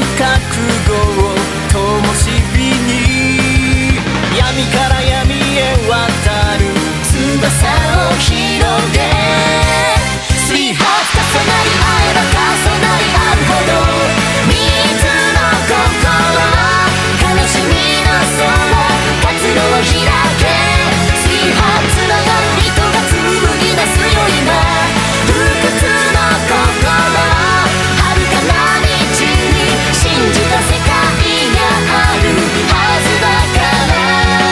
覚悟を灯火に闇から闇へ渡る翼を広げ水発重なり合えば重なり合うほど水の心悲しみの空活路を開け水発つながる人が紡ぎ出すよ今不屈の心遥かな道に信じた世界があるはずだから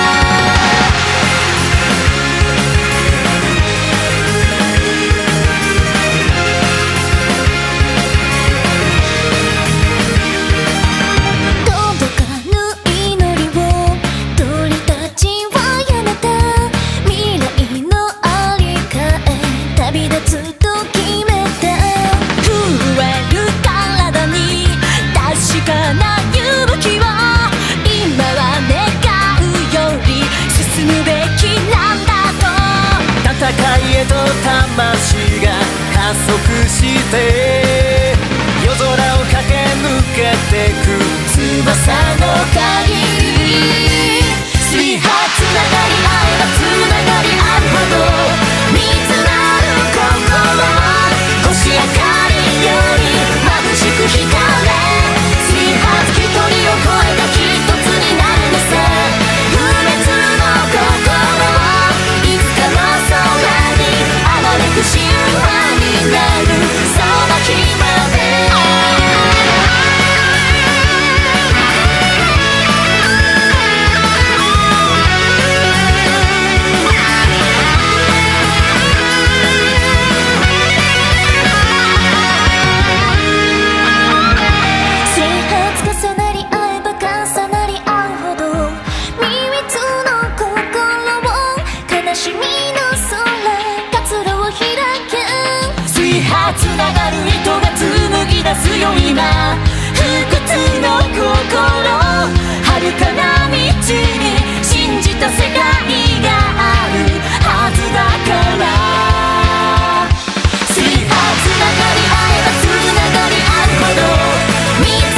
戦いへと魂が加速して夜空を駆け抜けてく翼の限り水波つながり合えばつながり合うほど見つなる心星明かりより眩しく光れ水波一人を超えた一つになるのさ不滅の心いつかの神話になるその日まで水発重なり合えば重なり合うほど秘密の心を悲しみの空活路を開け水波つながる糸が紡ぎ出すよ今不屈の心遥かな道に信じた世界があるはずだから水波つながり合えばつながり合うほど